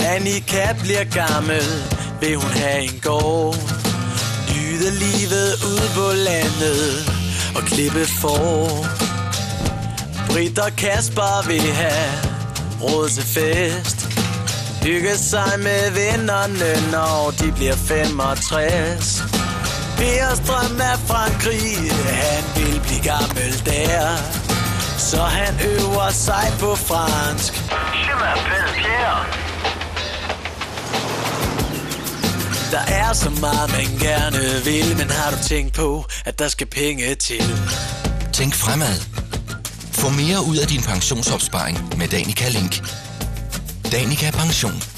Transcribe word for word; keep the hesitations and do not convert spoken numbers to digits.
Annika bliver gammel, vil hun have en gård. Nyde livet ude på landet og klippe får. Britt og Kasper vil have råd til fest. Hygge sig med vennerne, når de bliver femogtres. Pers drøm er Frankrig, han vil blive gammel der. Så han øver sig på fransk. Der er så meget man gerne vil, men har du tænkt på, at der skal penge til? Tænk fremad. Få mere ud af din pensionsopsparing med Danica Link. Danica Pension.